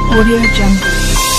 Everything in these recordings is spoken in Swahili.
Audio Jungle.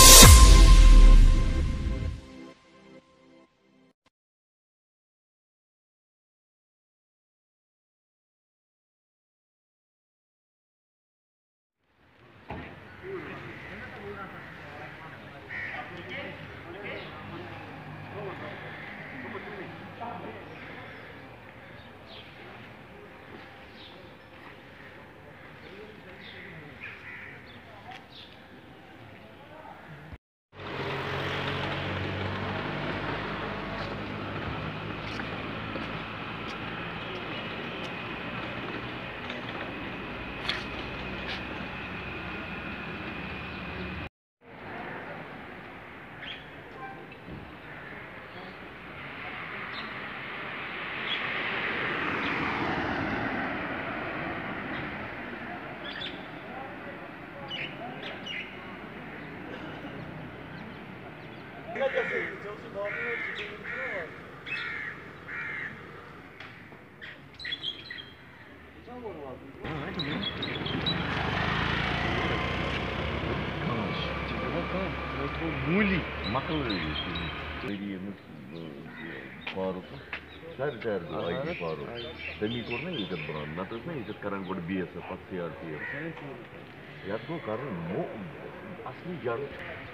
Muli, makul dediğimiz Faruk. Şer ayı Faruk. Demi korna ikat buran. Natasna ikat karan kod BS, CRPF. Yat ko karan mo asli jar.